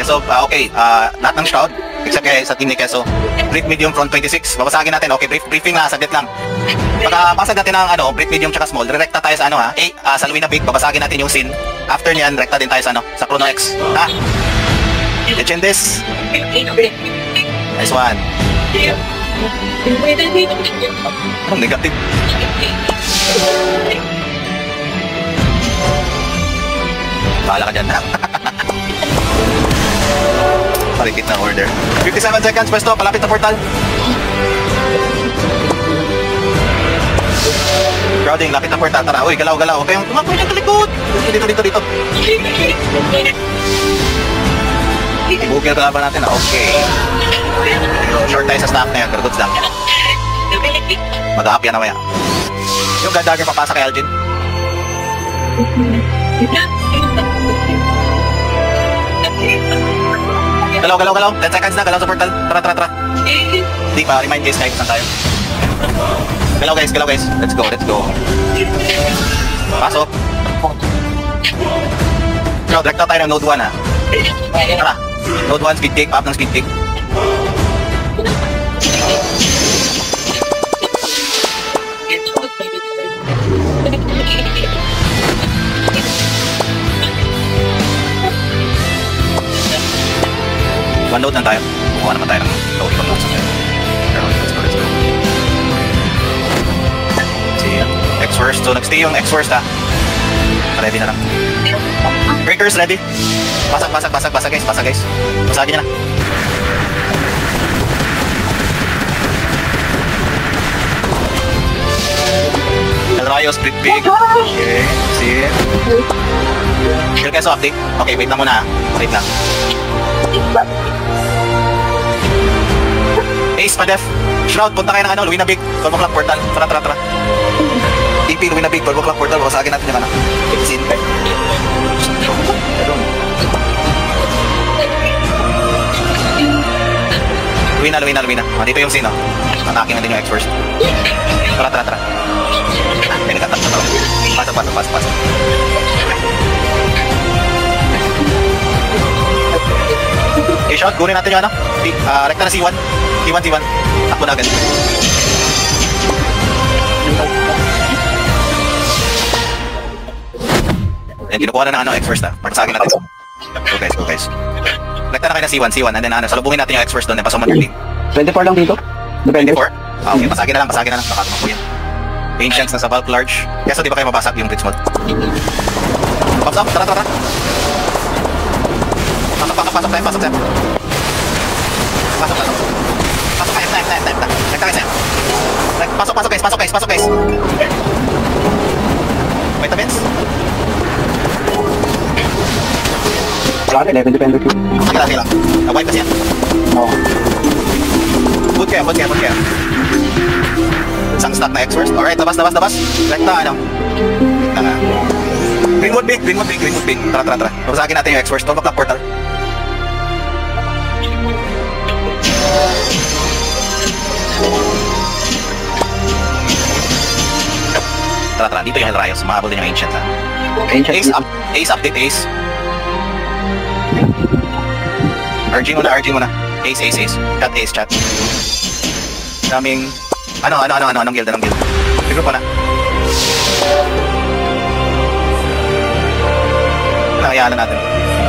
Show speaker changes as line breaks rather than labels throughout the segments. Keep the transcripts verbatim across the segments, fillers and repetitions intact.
of, uh, okay, uh, lahat ng shroud, except kay sa team ni Keso. Brief medium front twenty-six, babasagin natin, okay, brief, briefing na, saglit lang. Pagkapasag natin ng ano, brief medium tsaka small, direkta tayo sa ano ha, eh, uh, sa Luina Big, babasagin natin yung scene. After niyan, rekta din tayo sa ano, sa Chrono X. Ha? Legendess. Nice one. Anong negative? Bahala ka dyan. Repeat na order. fifty-seven seconds, pwesto, palapit na portal. Crowding, lapit na portal. Tara, uy, galaw, galaw. Okay, tumakoy na talikod. Dito, dito, dito. Bugil ka ba natin? Okay. Short tayo sa stack na yan, pero goods lang. Mag-a-up yan na maya. Yung gandagger papasa kay Algin. Galaw, galaw, galaw. ten seconds na, galaw sa portal. Tara, tara, tara. Hindi pa, remind guys, kahit saan tayo. Galaw guys, galaw guys. Let's go, let's go. Pasok. Crowd, rekta tayo ng node one ha. Tara. Node one, speed kick, up ng speed kick. One node lang tayo. Kukuha naman tayo ng node one node sa ngayon. Let's go, let's go. See, X-Worst. So, nag-stay yung X-Worst ha. Ready na lang. Breakers, ready. Basag, basag, basag, basag guys, basag guys. Basagin niya na. El Rayo, split big. Okay, see. Kill Keso update. Okay, wait lang muna. Wait lang. Ace pa def. Shroud, punta kayo ng ano, Luina Big. twelve o'clock portal. Tara, tara, tara. T P, Luina Big, twelve o'clock portal. Basagin natin yung ano. fifteen. Luina, Luina, Luina. Oh, dito yung sino. Atake na din yung X-First. Tara, tara, tara. May nagtatap na tao. Pasok, pasok, pasok, pasok. Okay, shot. Gunin natin yung ano. Uh, rekta na C one. C one, C one. Takbo na agad. Ayan, kinukuha na ng ano, X-First ha. Pagsagin natin. Go guys, go guys. Rekta na kayo na C one, C one. And then ano, salubungin natin yung X-First doon. And pasok man yung
twenty-four lang dito? Depende.
twenty-four? Ah, okay, pasagin na lang, pasagin na lang. Baka tumakbo yan. Ancients na sa bulk large. Kaya so di ba kayo mabasag yung glitch mode? Pops up, tara, tara. Pasok, pasok, pasok, time, pasok, time. Pasok, pasok. Pasok kayo, time, time, time, time. Rekta kayo, time. Pasok, pasok guys, pasok guys, pasok guys. Vitamins?
Wala ka, eleven depende ko.
Sige lang, sige lang. Na-wipe kasi yan.
Oo.
Good kayo, good kayo, good kayo. Isang stack na X-First. Alright, labas, labas, labas. Rekta, ano? Rekta nga. Greenwood big, Greenwood big, Greenwood big. Tara, tara, tara. Babasagin natin yung X-First. twelve o'clock portal. Tara, tara. Dito yung El Rayos. Mahabol din yung Ancient, ha?
Ancient.
Ace, up, Ace, update, Ace. R G muna, R G muna. Ace, Ace, Ace. Chat, Ace, chat. Daming... Ano, ano, ano, ano, anong guild, anong guild? Siguro pa na. Nakayaan na natin.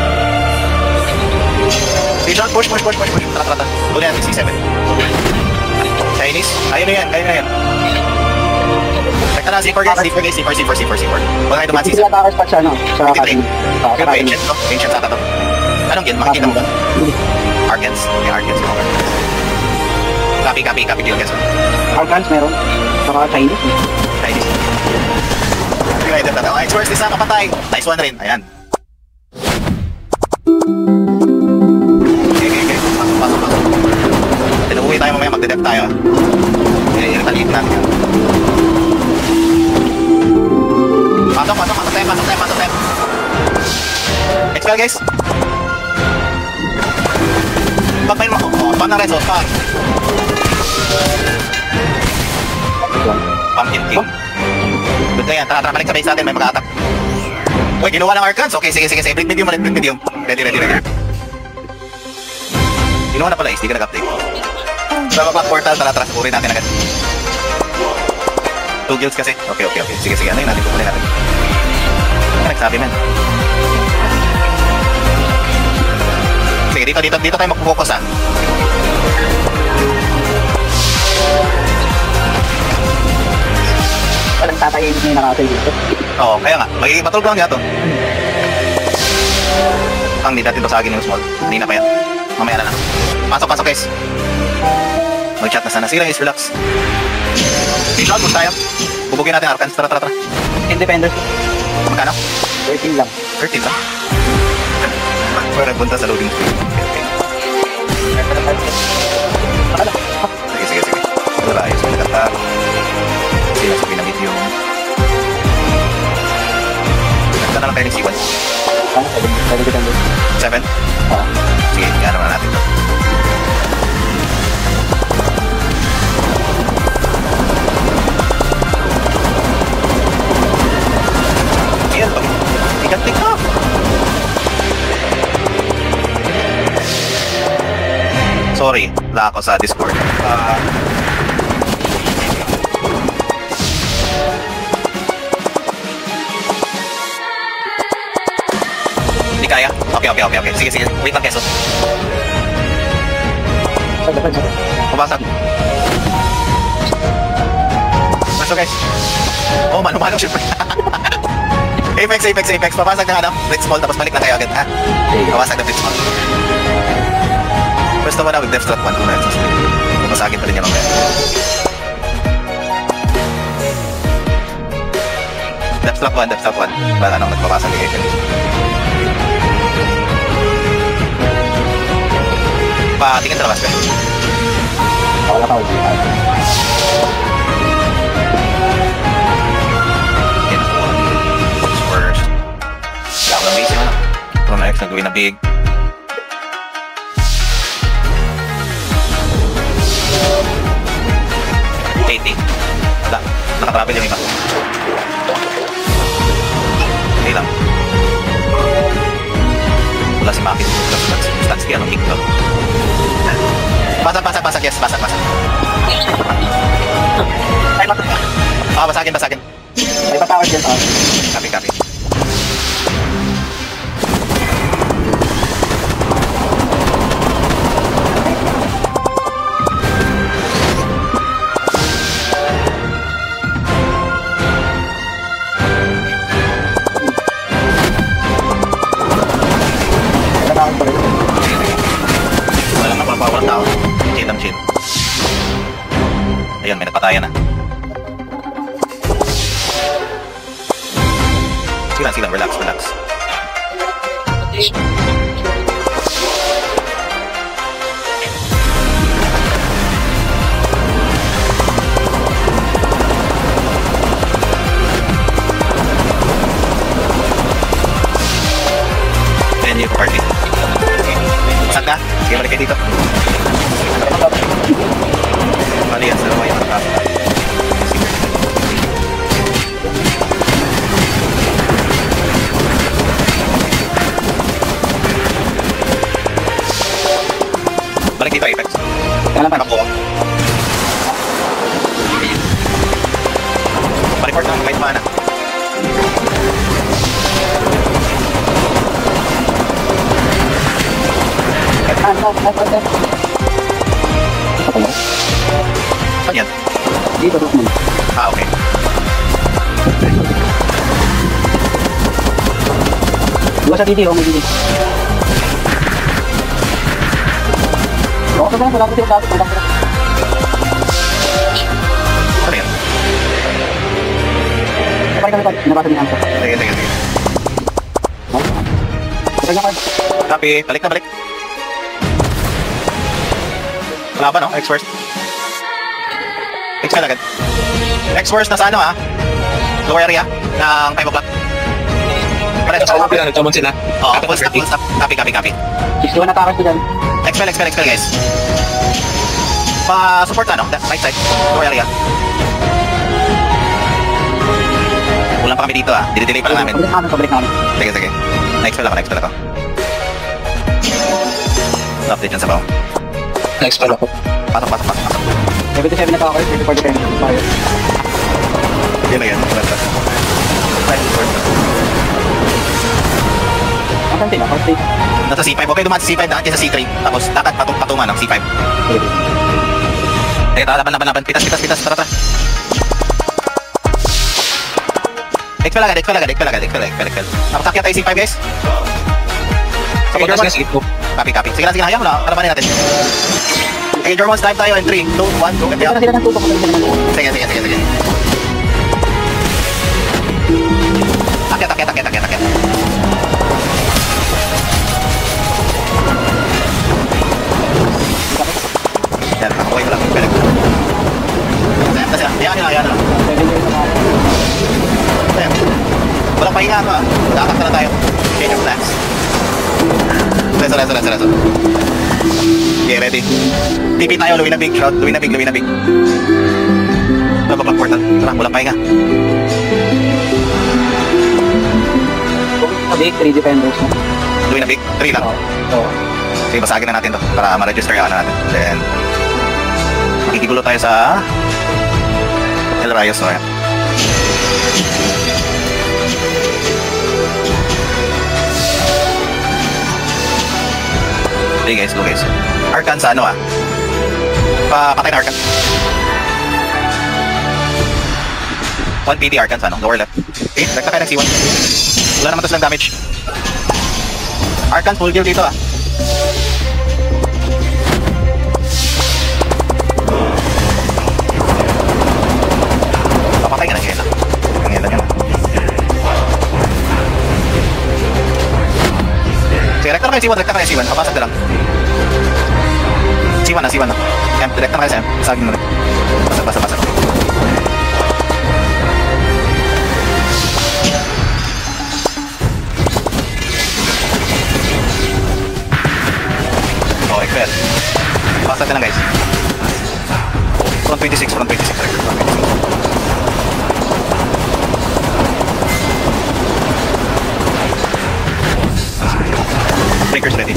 Vision, push, push, push, push, push. Tara, tara, tara. Tuloy natin, C seven. Chinese. Ayun na yan, ayun na yan. Rekta na, C four guys, C four guys, C four, C four, C four, C four. Huwag kayo dumaan, C seven.
Hindi attackers pa siya, no? Sa
fifty-three.
academy.
Pero ancient, no? Ancient ata to. Anong guild? Makikita mo ba? Arcans? Okay, Arcans. Copy, copy, copy guild guys.
Arcans meron. Saka Chinese.
Chinese. United na daw. X-Worst, isa kapatay. Nice one rin. Ayan. Okay, okay, okay. Pasok, pasok, pasok. Tinuwi tayo mamaya. Magdedep tayo. I-retaliate natin yan. Pasok, pasok, pasok tayo, pasok tayo, pasok tayo. Expel guys. Pagpain mo. Oh, pang ng reso. Pang. Pumpkin King. Good na yan. Tara, tara, balik sa base natin. May mag-a-attack. Uy, ginawa ng Arcans. Okay, sige, sige, sige. Blink medium, blink medium. Ready, ready, ready. Inuha na pala is, di ka nag-update. Sa baba portal, tara tara, sukurin natin agad. Two guilds kasi. Okay, okay, okay. Sige, sige. Ano yun natin? Kukunin natin. Ano nagsabi, man? Sige, dito, dito, dito tayo mag-focus, ah.
Walang tatayin na yung nakasay dito.
Oo, kaya nga. Magiging battle ground nga to. Ang hindi natin basagin yung small. Hindi na pa yan. Mamaya na lang. Pasok, pasok, guys. Mag-chat na sana. Sige lang, guys. Relax. Shot, push tayo. Bubugin natin Arcans. Tara, tara, tara.
Independent.
Magkano?
thirteen lang.
thirteen lang. Parang punta sa loading screen. Okay, okay. Sige, sige, sige. Wala, ayos. Magkata. Sila sabi na medium. Ganda na lang kayo ng C one.
Ano? seven dependent.
seven?
Ah.
Sige, gano'n na natin to. Ayan, pag ikantik ka. Sorry, wala ako sa Discord. Ah... Kaya? Okay, okay, okay, okay. Sige, sige. Wait lang, Keso.
Sa depan, sa
Pabasag. Pasok, guys. Oh, mano-mano, syempre. Apex, Apex, Apex. Papasag na ano? Red small, tapos balik na kayo agad, ha? Papasag na red small. Pwesto mo na with Death Strat one. Papasagin pa rin niya mamaya. Death Strat one, Death Strat one. Para anong nagpapasag ni Apex. Patingin sa labas, guys.
Wala pa, wala pa.
First. Wala ko ng base yung ano. From X, nagawin na big. eighty. Wala. Nakatravel yung iba. Hindi lang. Wala si Maki. Stansky, anong kick to? Basag, basag, basag. Yes, basag, basag.
Ay, bato.
Ah, basagin, basagin.
May patawad dyan, ah.
Copy, copy.
Patawad pa rin.
Walang napapawalang tao. Chill lang, chill. Ayun, may nagpatayan na. Sige lang, sige lang. Relax, relax. Then you party. Saan ka? Sige, balik kayo dito. Mali yan, sa mga yung atas. Balik dito, Apex.
Kaya lang pa.
Nakabuo. Pa-report ng kahit mana.
Ah, no, no, no, no. Ito pala.
Saan yan?
Dito, dito muna.
Ah, okay.
Diba sa video, may video. Oo, sa ganun, wala ko sila dapat, wala ko sila.
Ano yan?
Kapag kami pag nabasa niya ang sa.
Sige, sige, sige.
Kapag niya card.
Copy. Balik na, balik. Wala ba, no? X-First. X ka agad. X-First na sa ano, ha? Lower area ng five o'clock. Pareho sa
Sila, nagtamon sila.
Oo, full stop, full stop. Copy, copy, copy.
sixty-one na takas ko dyan.
Expel, expel, expel, guys. Pa-support na, no? Da- Right side. Lower area. Kulang pa kami dito, ah. Dili-delay pa lang namin.
Pabalik namin, pabalik namin.
Sige, sige. Na-expel ako, na-expel ako. Update yan sa baong.
Next pala po.
Pasok, pasok, pasok, pasok.
seventy-seven na attackers, thirty-four defenders. Fire.
Yun na yan. Time for
Asan sila? First stage.
nasa C five. Okay, dumaan sa C five, lakad kayo sa C three. Tapos lakad patung patungan ng C five. Eh, tara, laban, laban, laban. Pitas, pitas, pitas. Tara, tara. Expel agad, expel agad, expel agad, expel, expel, expel. Nakasakya tayo C five, guys. Okay, Germans. Copy, copy. Sige lang, sige lang. Hayaan mo na. Kalabanin natin. Okay, Germans, time tayo in three, two, one, go.
Kaya na sila ng tutok.
Sige, sige, sige, sige. Akyat, akyat, akyat, akyat, akyat. Yan, okay ko lang. Balik. Ayan na sila. Ayan na, ayan na. Ayan. Walang pahinga ano ah. Kakakta na tayo. Change of plans. Reso, reso, reso, reso. Okay, ready. T P tayo, luwi na big. Shroud, luwi na big, luwi na big. Babak portal. Tara, walang pahinga.
Big, three defenders na.
Luwi na big. three lang.
Oo.
Sige, basagin na natin to para ma-register yung ano natin. Then, makikigulo tayo sa El Rayos. So, ayan. Okay guys, go guys. Arcan sa ano ah? Papatay na Arcan. one P D Arcan sa ano? Lower left. Okay, nagka kayo ng C one. Wala naman to silang damage. Arcan full kill dito ah. Papatay ka na ngayon. Ngayon lang yan. Sige, rekta na kayo C one, rekta na kayo C one. Papasag na lang. C one na, C one na. M, rekta na kayo sa M. Pasagin mo rin. Pasag, pasag, pasag. Oh, Excel. Pasag na lang guys. Front twenty-six, front twenty-six. Front twenty-six. Breakers ready.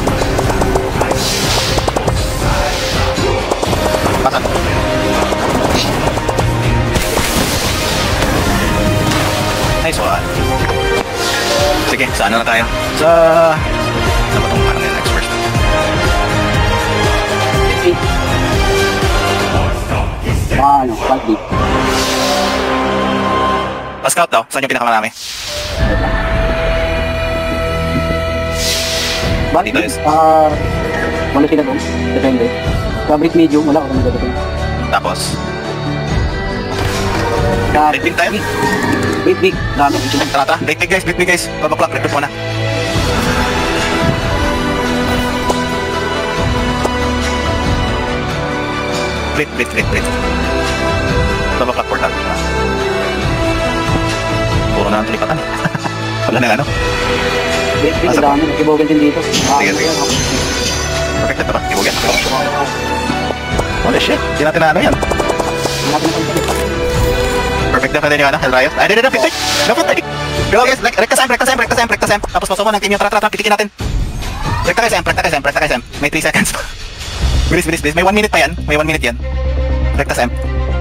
Pasok. Nice one. Sige, sa ano na tayo? Sa... Ano ba itong parang yung next first?
Ah, ano, five deep.
Pa-scout daw, saan yung pinakamarami?
Bali,
Dito is-
ah, wala sila doon. Depende. Fabric medium, wala ako nagdadapin.
Tapos,
Ah,
Big big tayo.
Big, big. Dami.
Tara, tara. Break big guys, break big guys. twelve o'clock, recruit muna. Break, break, break, break. twelve o'clock portal. Puro na ang tulipatan. Wala na ano.
Big, big.
Asa ba?
Dami. Nakibogan din dito. Ah,
Sige, sige. Perfect na ito ba? Ibugyan. Holy shit. Hindi natin na ano yan.
Hanapin na kami.
Perfect na pa din yung ano, Hell Riot. Ay, di, di, di, pitik! Dapat, ay! Go guys, like, rekta sem, rekta sem, rekta sem, rekta sem. Tapos pasokan ng team yung tara, tara, tara, pitikin natin. Rekta kayo sem, rekta kayo sem, rekta kayo sem. May three seconds pa. Bilis, bilis, bilis. May one minute pa yan. May one minute yan. Rekta sem.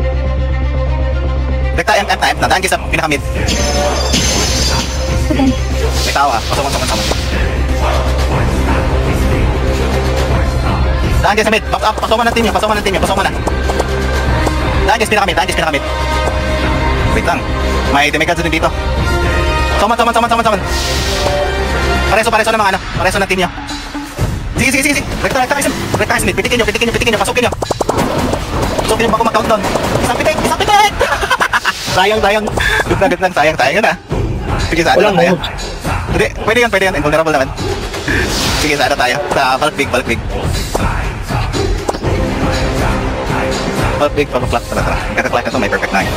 Rekta M, M na M. Nadaan kayo sa pinaka-mid. May tao ah. Pasokan, pasokan, pasokan. Daan kayo sa mid. Back up, pasokan ng team nyo, pasokan ng team nyo, pasokan na. Daan kayo sa pinaka-mid, daan kayo sa pinaka-mid. Wait lang. May demigods din dito. Summon, summon, summon, summon, summon. Pareso, pareso ng mga ano. Pareso ng team nyo. Sige, sige, sige, sige. Rekta, rekta, rekta. Rekta, rekta. Pitikin nyo, pitikin nyo, pitikin nyo. Pasukin nyo. Pasukin nyo bago mag-countdown. Isang pitik, isang pitik. Sayang, sayang. Good na, good lang. Sayang, sayang yun ah. Sige, sa ano lang tayo. Hindi, pwede yun, pwede yun. Invulnerable naman. Sige, sa ano tayo. Sa bulk big, bulk big. Bulk big, bulk flat. Tara, tara. Kaka-clack na to, may perfect nine.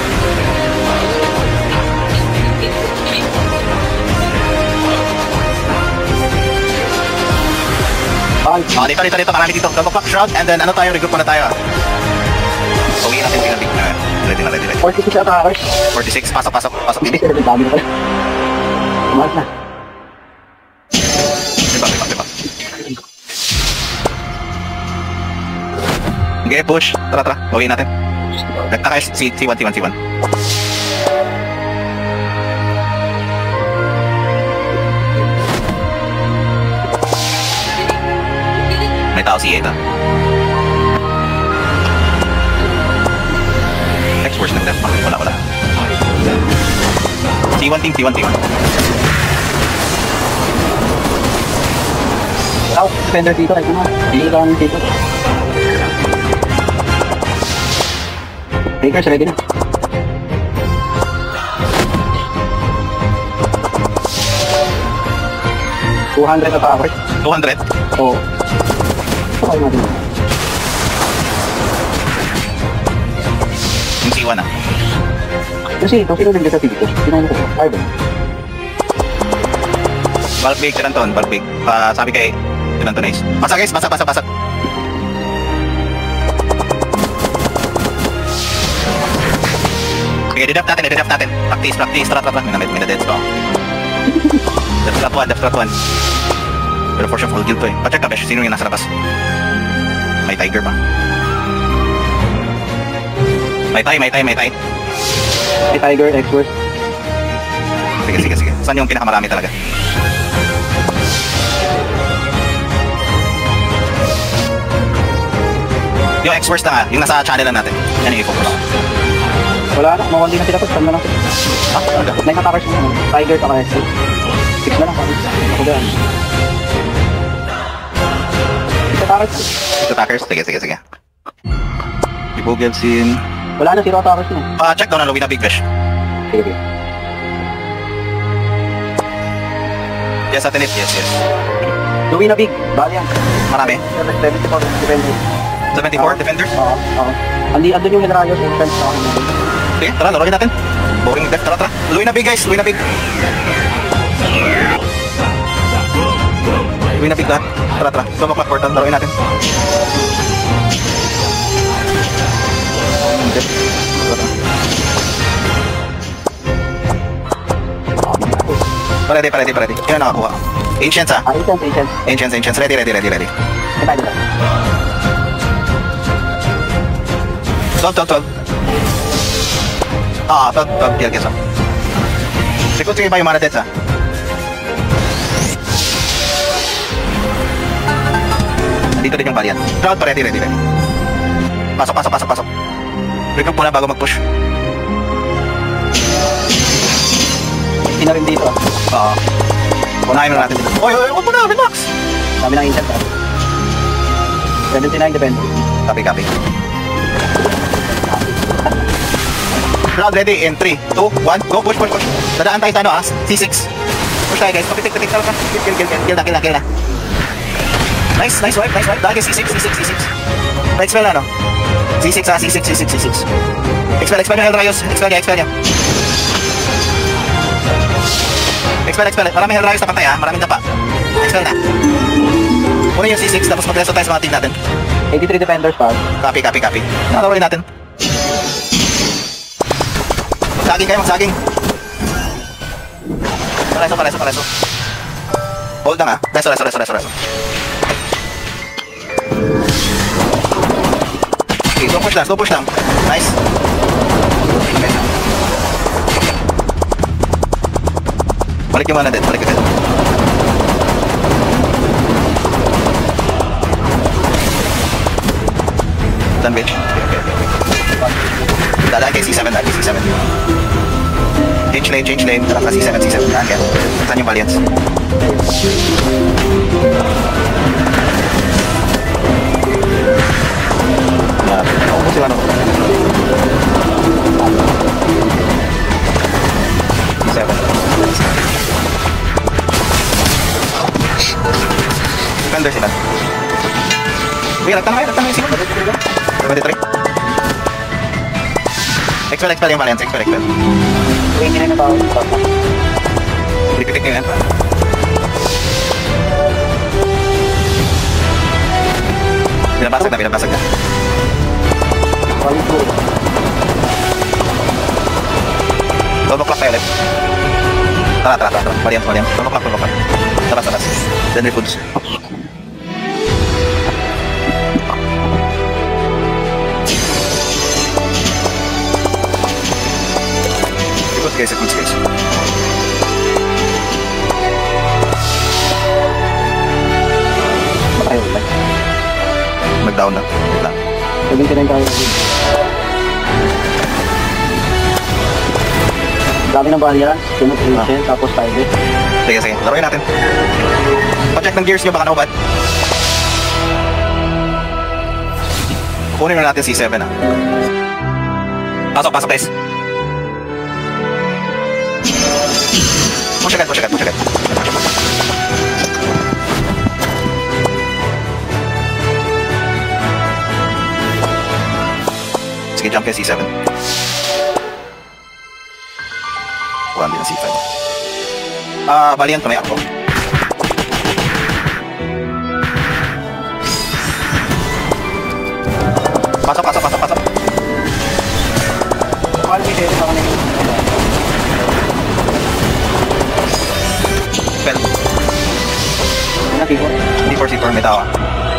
Bye.
Oh, dito, dito, dito. Marami dito. Double clock shroud. And then, ano tayo? Regroup muna tayo ah. Uwiin natin tingnan big na. Ready na, ready na.
forty-six attackers.
forty-six. Pasok, pasok. Pasok. Dito.
Dami na pala. Tumalas na.
Diba, diba, diba. Okay, push. Tara, tara. Bawiin natin. Rekta kayo. C one, C one, C one. May tao C eight ah. X-Force ng left. Wala, wala. C one team, C one, C one.
Out, defender dito, kahit ano. Dito lang dito. Breakers, ready na. two hundred na power.
two hundred?
Oo. Okay natin.
Yung C one ah.
Kasi, kung sino nandito sa dito, sinayin ko, five eh.
Bulk big, Tiranton, bulk big. Uh, sabi kay Tiranton Ace. Basa guys, basa, basa, basa. Sige, deduct natin, deduct natin. Practice, practice, tara, tara, tara. May na, may na dead spell. Death trap one, death trap one. Pero for sure, full guild to eh. Pa-check ka, besh. Sino yung nasa labas? May tiger pa. May tay, may tay, may tay.
May tiger, X-Force.
Sige, sige, sige. Saan yung pinakamarami talaga? Yung X-Force na nga, yung nasa channel na natin. Yan yung i-focus.
Wala na, mawandi na sila po, stand na lang sila.
Ah, talaga?
Nine attackers na naman. Tiger, saka X-Force. Six na lang, ako dyan. Six attackers.
Six attackers? Sige, sige, sige. Ibugelsin.
Wala na, zero attackers na.
Pa-check daw na Luwina Big Fish.
Sige, sige.
Yes, atin it. Yes, yes.
Luwina Big, bali yan.
Marami.
seventy-four, defenders.
seventy-four defenders?
Oo, oo. Andi, andun yung Hidrayos, yung defense na ako.
Sige, tara, laruin natin. Boring death, tara, tara. Luwina Big guys, Luwina Big. Luwina Big lahat. Tara, tara. Sumok na portal, laruin natin. Ready, ready, ready. Yun ang nakakuha. Ancients ah.
Ah, Ancients, Ancients.
Ancients, Ancients. Ready, ready, ready, ready.
Ito, ito.
twelve, twelve, twelve. Ah, twelve, twelve. Here, guess ah. Sikot sige pa yung mana deaths ah. Dito din yung Valiant. Crowd pa, ready, ready, ready. Pasok, pasok, pasok, pasok. Recruit muna bago mag-push.
Hindi na rin dito.
Oo. Unahin muna natin dito. Oy, oy, huwag mo na, relax!
Dami ng Ancients ah. seventy-nine defender.
Copy, copy. Crowd ready in three, two, one, go, push, push, push. Dadaan tayo sa ano ah, C six. Push tayo guys, papitik, patik, talaga. Kill, kill, kill, kill, kill na, kill na, kill na. Nice, nice wipe, nice wipe. Dahil C six, C six, C six. Right spell ano? C six ah, C six, C six, C six. Expel, expel yung Hellrayos. Expel niya, expel niya. Expel, expel. Maraming Hellrayos na pantay ah, maraming dapa. Expel na. Muna yung C six, tapos mag-reso tayo sa mga team natin.
eighty-three defenders pa.
Copy, copy, copy. Nakarorin natin. Magsaging kayo, magsaging. Pareso, pareso, pareso. Hold lang ah. Reso, reso, reso, reso, reso. Okay, slow push lang, slow push lang. Nice. Okay. Balik yung mana din, balik agad. Done bitch. Okay, okay, okay. Dadaan kay C seven, dadaan kay C seven. Change lane, change lane. Tara ka C seven, C seven. Dadaan kaya. Saan yung Valiants? Ako po si ano? C seven. Defender sila. Uy, ragtan kayo, ragtan kayo sila. seventy-three. Expel, expel yung Valiant, expel, expel.
twenty-nine na tao.
Pipitik nyo yan. Binabasag na, binabasag na. Double clock tayo ulit. Tara, tara, tara. Valiant, Valiant. Double clock, double clock. Taras, taras. Then refoods. Good guys, good guys.
Ayaw ba?
Nag-down na. Wait lang.
seventy-nine tayo. Dami ng barya, sunod Ancient, tapos Tiger.
Sige, sige. Laruin natin. Pa-check ng gears nyo, baka naubad. Kunin na natin C seven ah. Pasok, pasok guys. Push agad, push agad, push agad. Sige, jump kayo C seven. Kuha din ang C five. Ah, bali yan, tumay ako. Pasok, pasok, pasok, pasok.
Mahal may dito ako na yun.
Well,
Ano, tipo?
D four, C four, may tao ah.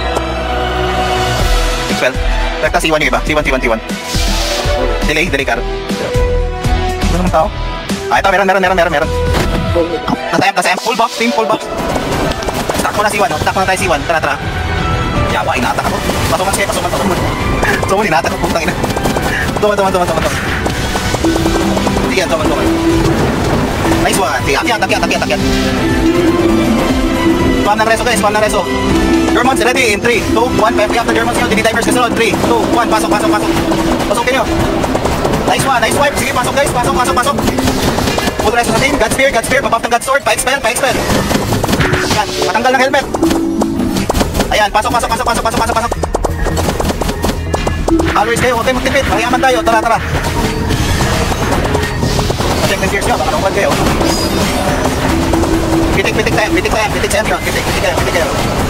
twelve. Rekta C one yung iba. C one, C one, C one. Delay, delay car. Ano naman tao? Ah, ito, meron, meron, meron, meron, meron. Nasa M, nasa M. Full box, team, full box. Stack mo na C one, no? Stack mo na tayo C one. Tara, tara. Yawa, inatak ako. Pasukan siya, pasukan, pasukan. Sumun, inatak ako, putang ina. Tuman, tuman, tuman, tuman, tuman. Sige, tuman, tuman. Nice one. Sige, akyat, akyat, akyat, akyat. Spam ng reso guys, spam ng reso. Germans, ready in three, two, one. Five after Germans nyo, dini-divers kasunod. three, two, one. Pasok, pasok, pasok. Pasukin nyo. Nice one, nice wipe. Sige, pasok guys, pasok, pasok, pasok. Full reso sa team. God spear, God spear. Pabuff ng God sword. Pa-expel, pa-expel. Yan, matanggal ng helmet. Ayan, pasok, pasok, pasok, pasok, pasok, pasok, pasok. Always kayo, huwag kayo magtipid. Mariaman tayo, tara, tara. Check ng gears nyo, baka naman kayo. Pitik, pitik tayo, pitik tayo, pitik sa entron. Pitik, pitik kayo, pitik kayo.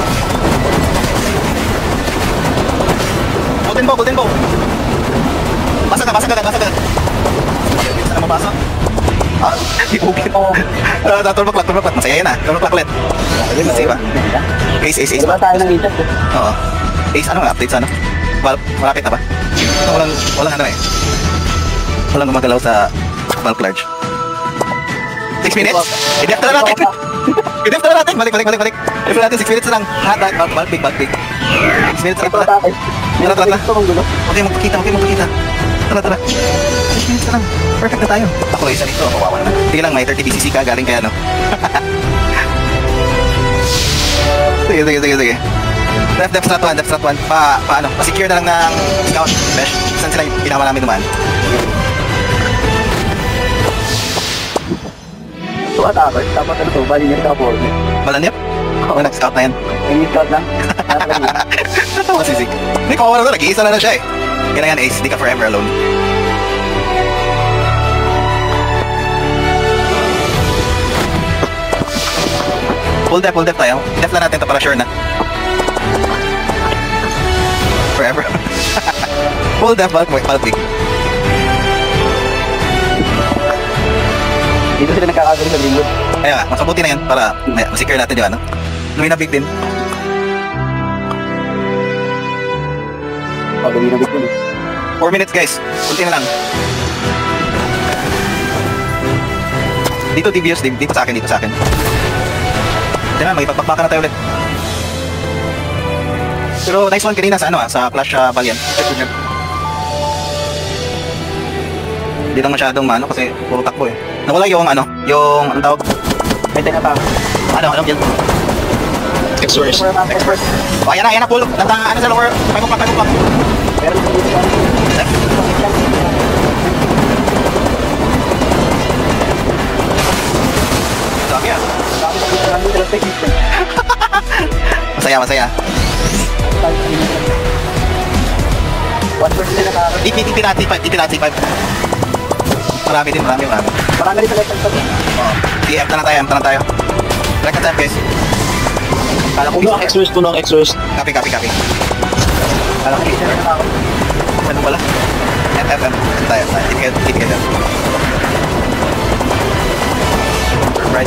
Golden bow, golden bow. Basag na, basag agad, basag agad. Saan na mabasa? Ah, ibugin. Ah, turbaklat, turbaklat. Masaya yun ah, turbaklat ulit. Masaya ba? Ace, ace, ace.
Diba tayo ng Ancient?
Oo. Ace, ano nga update sa ano? Valve, malapit na ba? Ito, walang, walang ano eh. Walang gumagalaw sa Valve large. six minutes? I-def na natin! I-def na natin! Balik, balik, balik, balik. I-def na natin, six minutes na lang. Lahat, lahat, Valve, Valve big, Valve big. six minutes na lang pala. Tara, tara, tara. Huwag kayo magpakita, huwag kayo magpakita. Tara, tara. six minutes na lang. Perfect na tayo. Ako, isa dito. Kawawa naman. Sige lang, may thirty B C C ka. Galing kaya, no? Sige, sige, sige, sige. Def, def strat one, def strat one. Pa, paano? Pa-secure na lang ng scout. Besh, saan sila yung pinama namin dumaan?
Ito at apat, tapos ano to, bali niya ka po.
Malanip? Oo, nag-scout na yan.
Yung scout lang.
Natawa si Zig. Hindi, kawawa na to. Nag-iisa na na siya eh. Yan na yan, Ace. Hindi ka forever alone. Full def, full def tayo. Def na natin to para sure na. Forever. Full def, bulk, bulk big.
Dito sila nagkakagaling sa linggo.
Kaya nga, mas mabuti na yan para masecure natin yung ano. Lumina big din.
Pagawin na bit yun eh.
four minutes guys. Kunti na lang. Dito T V S, dito sa akin, dito sa akin. Diyan na, magipagpakpaka na tayo ulit. Pero nice one kanina sa ano ah, sa Clash uh, Valiant. Hindi lang masyadong mano kasi puro takbo eh. Nawala yung ano, yung ang tawag.
May tayo na pa.
Ano, ano yun?
Exorcist. Exorcist.
Oh, ayan na, ayan na, pull. Nata, ano sa lower, five o'clock, five o'clock.
Meron sa dito sa
Sabi ah. Masaya, masaya.
One person na nakaka.
D P, D P na, D five, D P na, D five. Marami din, marami, marami.
Marami rin sa left side.
Oh, D F na lang tayo, M na lang tayo. Record time guys. Kala ko
Puno ang exorcist, puno ang exorcist.
Copy, copy, copy.
Kala ko isa na nakaka.
Ano pala? F, F, M. Tayo, tayo. Keep it, keep it. Right.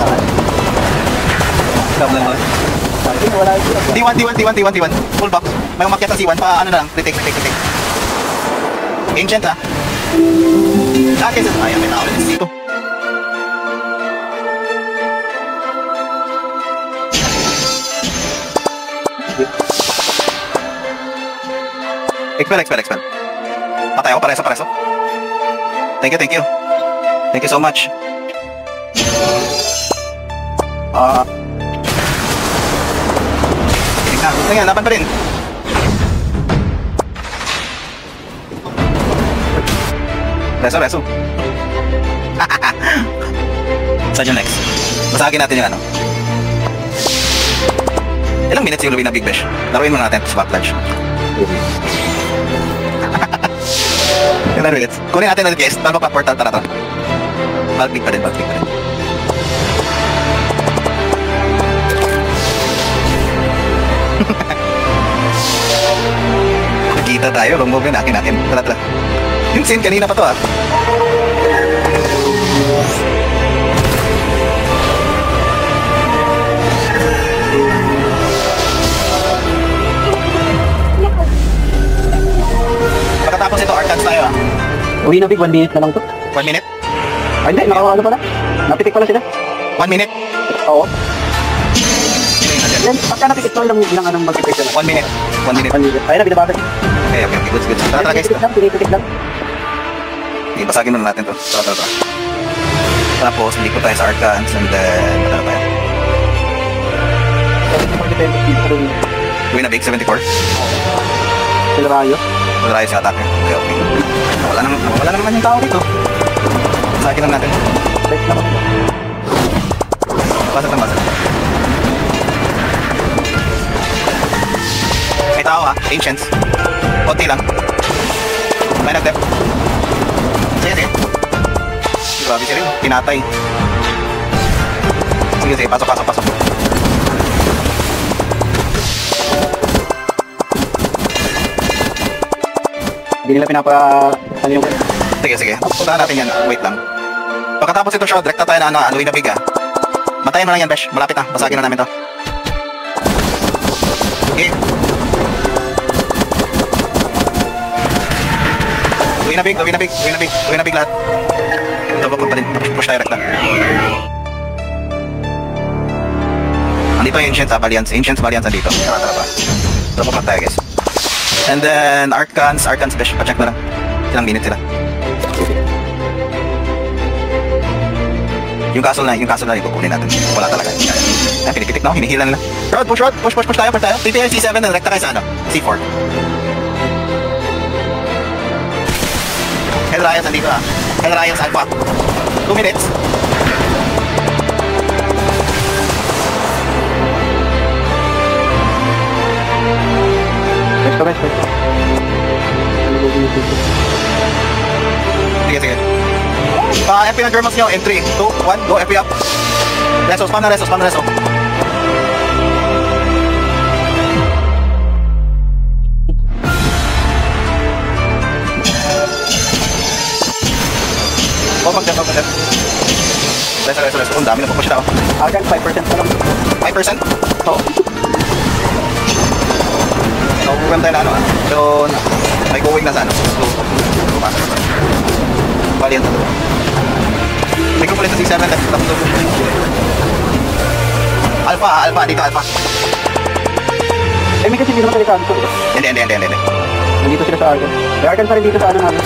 Stop lang, no?
Wala ito.
D one, D one, D one, D one, D one. Full box. May umakyat sa C one. Pa ano na lang. Retake, retake, retake. Ancient ha. Ah, guys. Ayan, may tao. Dito. Expel, expel, expel. Patay ako, pareso, pareso. Thank you, thank you. Thank you so much. Ah. Uh, Tingnan, laban pa rin. Reso, reso. Saan yung next? Basagin natin yung ano. Ilang minutes yung Luwina Big Bash? Laruin muna natin sa backlash. Ilang minutes? Kunin natin ang guest. Tara pa portal, tara tara. Balbig pa rin, balbig pa rin. Nakita tayo, wrong move yun, akin akin. Tara tara. Yung scene kanina pa to ah. Pagkatapos ito, Arcans tayo ah.
Uwi na big, one minute na lang to.
One minute?
Ay hindi, nakakano pala. Napitik pala sila.
One minute?
Oo. Yan, pagka napikit to, ilang, ilang anong mag-pitik sila.
One minute. One minute.
One minute. Ayun na, binabagat.
Okay, okay, okay. Good, good. Tara, tara guys.
Pinipitik lang, pinipitik lang.
Okay, basagin muna natin to. Tara, tara, tara. Tapos, lipat tayo sa Arcans and then, matara tayo. Luwina Big, seventy-four.
Sila Rayo.
Wala tayo sa attack. Okay, okay. Wala naman, wala naman yung tao dito. Basagin lang natin.
Best naman.
Basag lang, basag. May tao ha, Ancients. Konti lang. May nag-dep. Sige, sige. Grabe siya rin, pinatay. Sige, sige, pasok, pasok, pasok.
Hindi nila pinapa... Ano yung...
Sige, sige. Puntahan natin yan. Wait lang. Pagkatapos ito, shot, direct na tayo na ano, Luwina Big ah. Matayin mo lang yan, Besh. Malapit na. Basagin na namin to. Okay. Luwina Big, Luwina Big, Luwina Big, Luwina Big lahat. Double pa din. Push direct na. Andito yung Ancients, ah, Valiance. Ancients, Valiance, andito. Tara, tara pa. Double pa tayo, guys. And then, Arcans, Arcans, Besh. Pa-check na lang. Ilang minutes sila. Yung castle na, yung castle na ikukunin natin. Wala talaga. Ay, pinipitik na ako, hinihila nila. Rod, push, Rod, push, push, push tayo, push tayo. T P I C seven, direkta kayo sa ano? C four. Hellraios, andito ah. Hellraios, Alpha. Two minutes.
Best to best, best.
Sige, sige. Pa, F P na Germans nyo, in three, two, one, go, F P up. Reso, spam na reso, spam na reso. Oh, mag-def, mag-def. Reso, reso, reso. Ang dami na pupush na ako.
Argan, five percent pa lang.
five percent?
Oo.
So, pupunta tayo na ano ah. So, may going na sa ano. So, pumasok. Bali yan to. May ko pala sa C seven. Tapos to. Alpha, Alpha. Dito, Alpha.
Eh, may kasi hindi naman talaga sa
Hindi, hindi, hindi, hindi.
Nandito sila sa Argan. May Argan pa rin dito sa ano namin.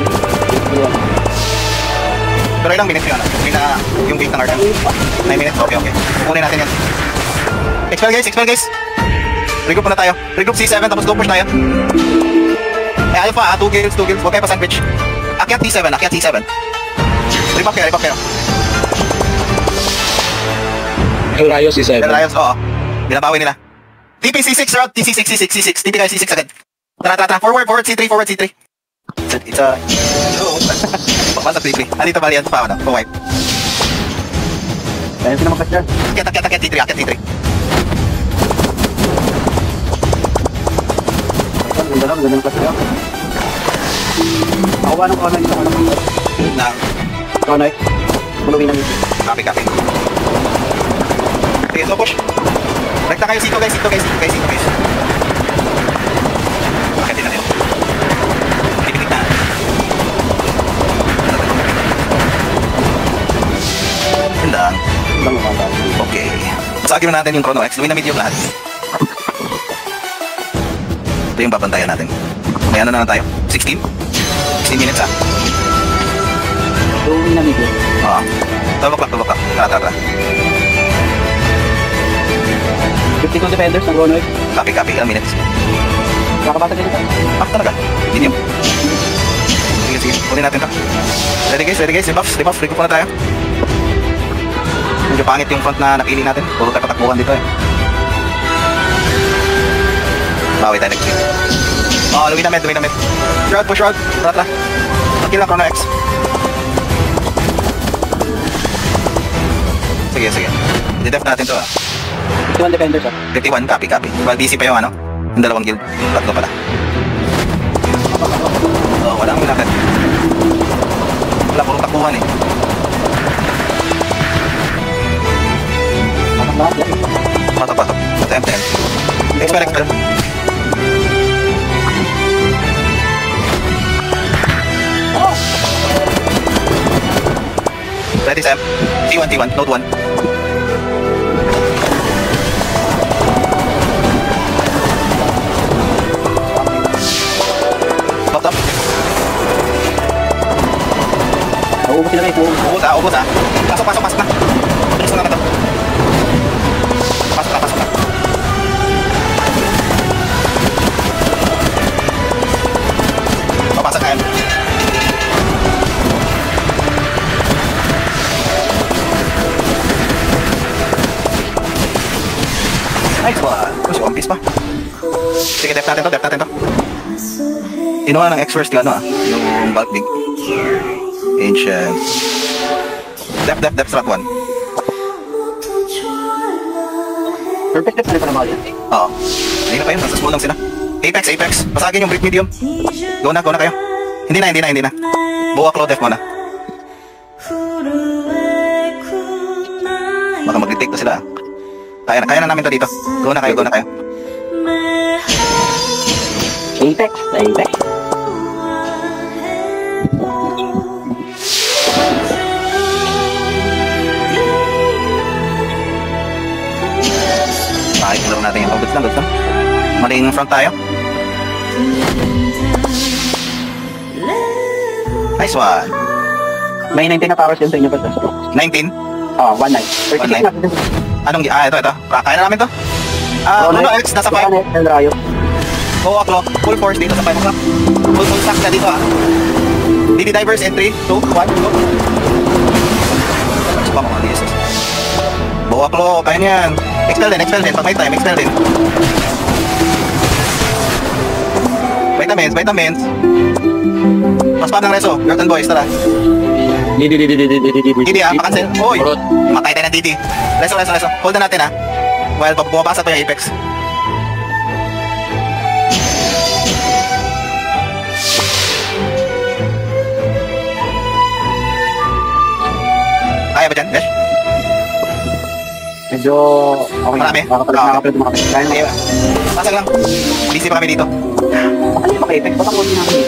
Pero ilang minutes yun? May na yung gate ng Arcan. nine minutes? Okay, okay. Kukunin natin yan. Expel guys, expel guys. Regroup muna tayo. Regroup C seven, tapos go push tayo. Eh, Alpha, ah, two kills, two kills. Huwag kayo pa sandwich. Akyat T seven, akyat T seven. Rip up kayo, rip up kayo.
Hellraios C seven.
Hellraios, oo. Binabawi nila. T P C six, Rod. T C six, C six, C six. T P kayo C six agad. Tara, tara, tara. Forward, forward, C three, forward, C three. It's a... It's a... Pagpasa T P. Andito ba yan? Pa, ano? Pa-wipe.
Kaya pinamakas dyan.
Akyat, akyat, akyat T three, akyat T three.
Ganda lang, ganda ng class lang. Ako ba nung Konoy dito?
Na...
Konoy? Buluwi namin.
Copy, copy. Sige, so push. Rekta kayo, sito guys, sito guys, sito guys, sito guys. Akyatin natin. Pipitik na. Ganda.
Ganda mo ba?
Okay. Pasagin na natin yung Chrono X. Luwina medium lahat. Ito yung babantayan natin. May ano na lang tayo? sixteen? sixteen minutes ah.
Yung na medium.
Oo. twelve o'clock, twelve o'clock. Tara, tara, tara.
fifty-two defenders ng Ronoid.
Copy, copy. Ilang minutes?
Nakakabasa din ito.
Ah, talaga? Medium? Sige, sige. Kunin natin to. Ready guys, ready guys. Debuffs, debuffs. Free ko na tayo. Medyo pangit yung front na napili natin. Puro tayo patakbuhan dito eh. Bawi tayo next week. Oh, luwi na med, luwi na med. Shroud, push shroud. Tara, tara. Kill na Chrono X. Sige, sige. I-def natin to ah.
fifty-one defenders ah.
fifty-one, copy, copy. Well, D C pa yung ano. Yung dalawang guild. Tatlo pala. Oh, wala akong pinakit. Wala, puro takbuhan eh.
Patak lahat yan.
Patok, patok. Tem, tem. Expel, expel. Ready, Sam. T one, T one. Node one. Top, top.
Nauubos sila guys. Nauubos.
Ubus ah, ubus ah. Pasok, pasok, pasok na. Bilis na naman to. Pasok na, pasok na. Papasok na yan. Nice one. Push, one piece pa. Sige, def natin to, def natin to. Inuha ng X-First yung ano ah, yung bulk big. Ancient. Def, def, def, strat one.
Perfect def na rin pa naman yan.
Oo. Hindi na pa yun, nasa small lang sila. Apex, Apex. Pasagin yung brick medium. Go na, go na kayo. Hindi na, hindi na, hindi na. Buwa claw def mo na. Baka mag-retake na sila ah. Kaya na, kaya na namin to dito. Go na kayo, go na kayo.
Apex. Apex.
Pakikilaro natin yung goods lang, goods lang. Maling front tayo. Nice one.
May nineteen na powers yun sa inyo ba?
nineteen.
Ah, one nine.
One nine.
thirty-six na.
Anong, ah, ito, ito. Kaya na namin to. Ah, Chrono X, nasa five.
El Rayo.
Go up, low. Full force dito sa five o'clock. Full full stack na dito ah. D D divers in three, two, one, go. Supa mo, Jesus. Go up, low. Kaya niyan. Expel din, expel din. Pag may time, expel din. Vitamins, vitamins. Paspam ng reso. Garden boys, tara.
Didi, didi, didi, didi, didi.
Didi ah, pakancel. Uy, matay tayo ng Didi. Reso, reso, reso. Hold na natin ah. While bumabasa pa yung Apex. Kaya ba dyan, Besh?
Medyo okay.
Marami?
Nakakapalit,
Oo.
nakakapalit, makakapalit. Kaya
Kaya
na.
ba? Pasag lang. Busy pa kami dito.
Ano yung paka-Apex? Ba't ang konti natin?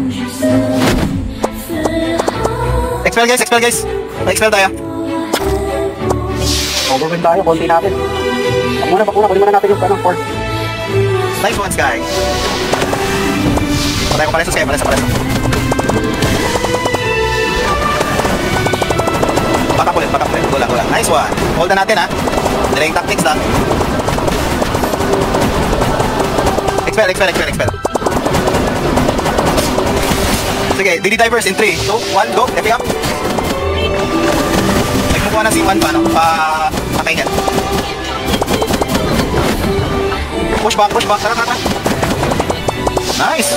Expel guys, expel guys. Pa-expel tayo.
Overwhelm tayo, konti natin. Pag muna, pag muna, kunin muna natin yung tanong four.
Nice one, Sky. Patay ko pala sa Sky, pala sa pala sa. Back up ulit, back up ulit. Go lang, go lang. Nice one. Hold na natin ha. Delaying tactics lang. Expel, expel, expel, expel. Sige, D D divers in three, two, one, go. F up. May kumukuha ng C one pa, no? Pa... Patay niyan. Push back, push back. Tara, tara, tara. Nice.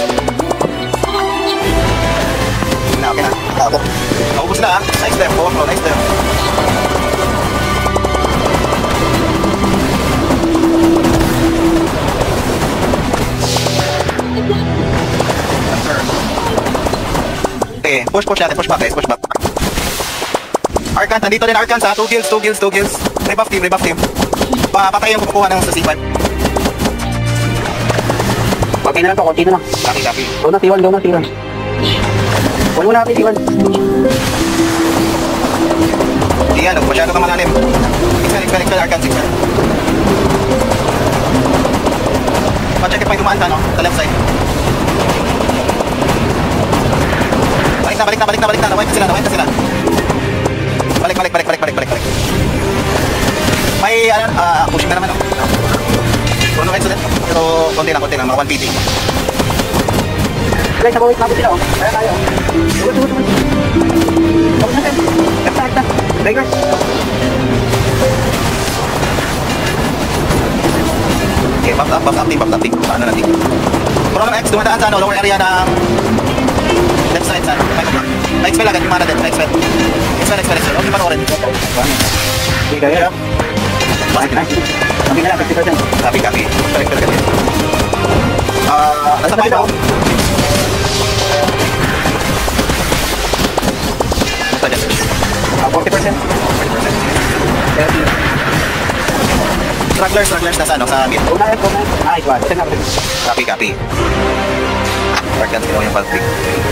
Na, okay na. Ako. Naubos na ah. Nice left. Go flow. Nice left. Okay, push, push natin. Push back guys. Push back. Arcans, nandito din Arcans ha. Two kills, two kills, two kills. Rebuff team, rebuff team. Papatay yung kumukuha ng sa C one.
Konti na lang to, konti na lang.
Copy, copy.
Go na, T one, go na, T one. Huwag mo natin, T one.
Hindi yan, masyado ka malalim. Expel, expel, expel, Arcans, expel. Pa-check it pa yung dumaan ka, no? Sa left side. na, balik na, balik na, balik na. Nawipe na sila, nawipe na sila. Balik, balik, balik, balik, balik, balik, balik. May, ano, ah, pushing na naman, oh. Chrono X ulit. Pero, konti lang, konti lang, mga one P D.
Guys, nabawit na po sila, oh. Kaya tayo. Tugod, tugod, tugod. Tugod natin. Ekta, ekta. Breakers.
Okay, buff up, buff up, team, buff up, team. Paano natin? Chrono X, dumadaan sa, ano, lower area ng left side, sa five o'clock. Na-expel agad yung mana din, na-expel. Expel, expel, expel. Okay, panoorin.
Okay, kaya. Bakit na? Sabi na lang, fifty percent.
Copy, copy. Expel, expel, expel. Ah, nasa five ako. Basta dyan.
Ah, forty percent.
forty percent.
thirty.
Stragglers, stragglers nasa ano, sa mid.
Una, una. Ah, ito, ito na.
Copy, copy. Arcans, ginawa yung pulpig.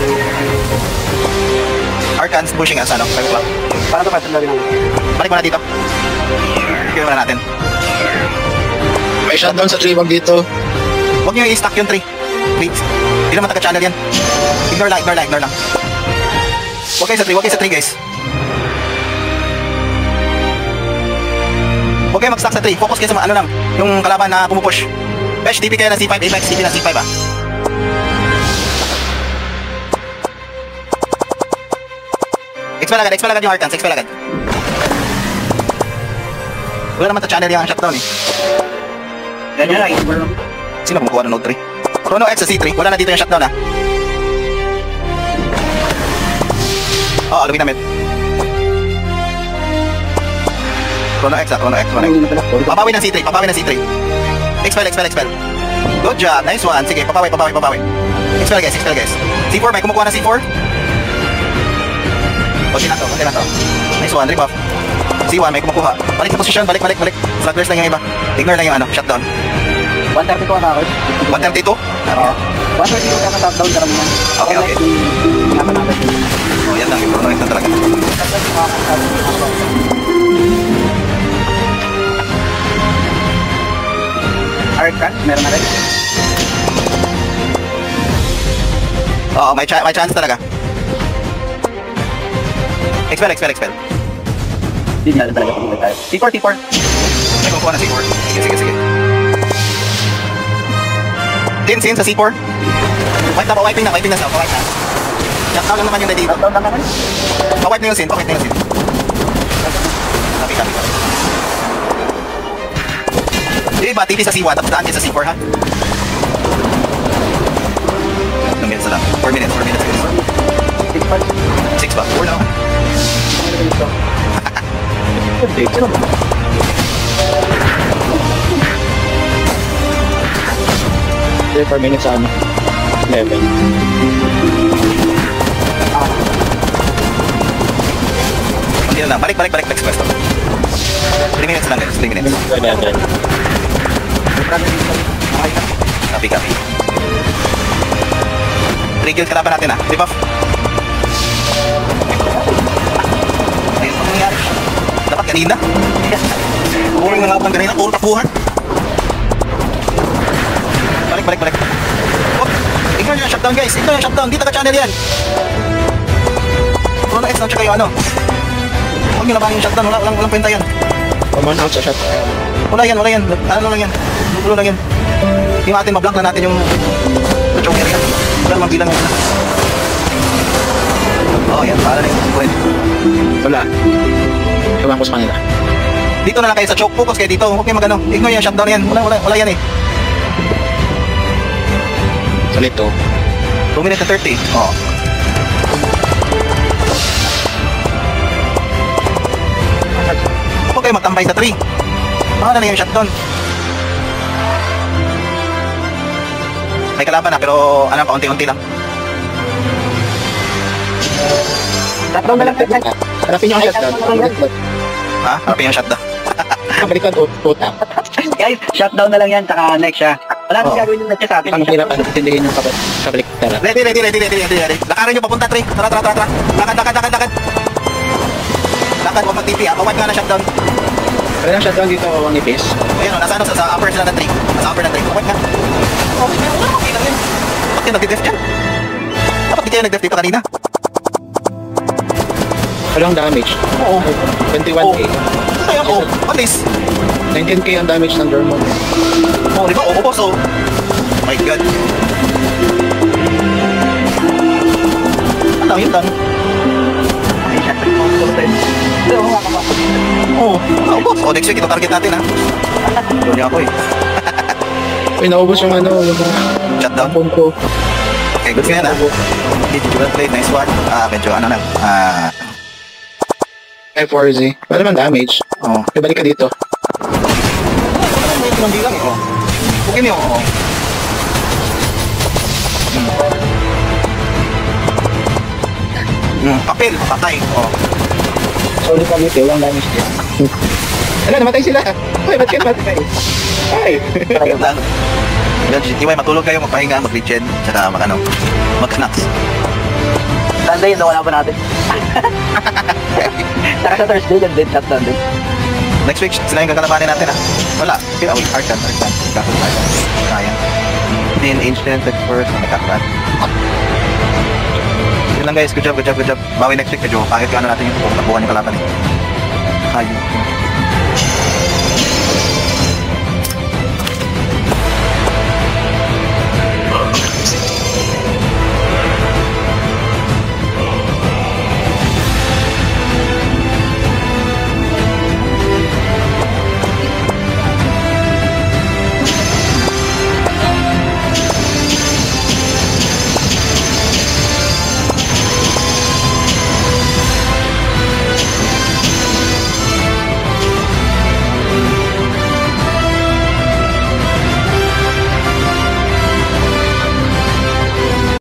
Arcans, pushing us, ano, five o'clock.
Parang ito, parang ito.
Balik mo na dito. Bigyan mo na natin.
May shutdown sa tree wag dito.
Huwag nyo i-stack yung tree. Please. Hindi naman taga-channel yan. Ignore lang, ignore lang, ignore lang. Huwag kayo sa tree, huwag kayo sa tree, guys. Huwag kayo mag-stack sa tree. Focus kayo sa ano lang, yung kalaban na pumupush. Besh, D P kayo na C five, Apex, D P na C five, ah. Expel agad, expel agad yung Arcans, expel agad. Wala naman sa channel yung shutdown, eh.
Ganyan lang.
Sino kumukuha ng node three? Chrono X sa C three, wala na dito yung shutdown, ah. Oo, oh, alawin namin. Chrono X, ah, Chrono X, Chrono X. Papawi ng C three, papawi ng C three. Expel, expel, expel. Good job, nice one. Sige, papawi, papawi, papawi. Expel guys, expel guys. C four, may kumukuha ng C four? Kunti lang to, kunti lang to. Nice one, rebuff. C one, may kumukuha. Balik sa posisyon, balik, balik, balik. Stragglers lang yung iba. Ignore lang yung ano, shutdown.
one thirty-two ang ako.
one thirty-two?
Oo. one thirty-two ka top down karamihan.
Okay, okay.
Ingatan natin.
Oh, yan lang, yung Chrono X na talaga.
Arcan, meron na rin.
Oo, may, cha may chance talaga. Expel, expel, expel.
Hindi natin talaga pag tayo. T four, T four.
May kumukuha na C four. Sige, sige, sige. Tin, sin sa C four. Wipe na, pa-wiping na, wiping na sa, pa-wipe na. Shutdown lang naman yung na dito.
Top down lang naman.
Pa-wipe na yung sin, pa-wipe na yung sin. Copy, copy, copy. Yung iba, T P sa C one, tapos daan din sa C four, ha? Ilang minutes na lang? four minutes, four minutes.
six five.
six ba? four na naman.
Sino ba?
three four minutes sa ano. eleven.
Hindi na lang, balik, balik, balik, balik, express to. three minutes lang guys, three minutes. Copy, copy. three kills katapan natin, ah. Debuff. Ayun, ano nangyari? Dapat kanina. Boring na nga pang kanina, puro takbuhan. Balik, balik, balik. Oh, ignore yung shutdown guys, ignore yung shutdown, dito ka channel yan. Chrono X lang tsaka yung ano. Huwag nyo labahin yung shutdown, wala, walang, walang kwenta yan.
Common out sa shot.
Wala yan, wala yan, ano lang yan, dulo lang yan. Yung atin, mablock na natin yung choke area. Wala naman bilang yan. Oh, yan, para na yung point.
Wala. Ewan ko sa kanila.
Dito na lang kayo sa choke, focus kayo dito. Huwag kayo mag ano, ignore yung shutdown yan. Wala, wala, wala yan eh.
Salit to.
two minutes and thirty. Oh. Huwag kayo magtambay sa three. Baka na lang yung shutdown. May kalaban na pero ano pa, unti-unti lang.
Top down na lang.
Harapin nyo ang shutdown.
Ha? Harapin yung shutdown.
Balikan to, puta.
Guys, shutdown na lang yan, saka next siya. Wala nang
Oo.
gagawin yung next sa atin.
Ang hirap ano, tindihin yung kabalik. Kabalik tara.
Ready, ready, ready, ready, ready, ready. Lakaran nyo papunta, Trey. Tara, tara, tara, tara. Lakad, lakad, lakad, lakad. Lakad, huwag mag-T P ha. Pawag nga na shutdown.
Kaya lang shutdown dito ang nipis.
Ayun o, nasa ano, sa, sa upper sila ng tree. Nasa upper ng tree. Pawag nga. Okay, okay lang yan. Ba't kayo nag-def dyan? Dapat di kayo nag-def dito kanina.
Walang damage.
Oo.
twenty-one K.
Sayang oh. At least.
nineteen K ang damage ng Dormon.
Oh, di ba? Oo, boss oh. My God. Ang yun lang. Oo. Oh, boss. Oh, next week ito target natin ha. Doon niya ako eh.
Uy, naubos yung ano, yung mga
Shutdown.
phone ko.
Okay, good nga na. Did you well played? Nice one. Ah, medyo ano lang. Ah,
F four Z. Wala naman damage.
oh.
Okay, balik ka dito.
May tumanggi lang eh. Oh. Okay niyo. Oh. Hmm. Hmm, papel, patay. Oh.
Sorry kami, Teo. Walang damage din. Ala, namatay sila. Uy, ba't kayo namatay? Ay!
Ayun lang. Yan, T Y, matulog kayo, magpahinga, mag-regen, tsaka mag ano, mag-snacks.
Sunday, yung nawala pa natin. Saka sa Thursday, yung dead shot Sunday.
Next week, sila yung kakalabanin natin ha. Wala. Kaya, wait, Arcan, Arcan. Arcan. Kaya. Then, Ancient, Expert, Metacat. Yun lang guys, good job, good job, good job. Bawi next week, medyo kahit ano natin yung tabuhan yung kalaban eh. Ayun.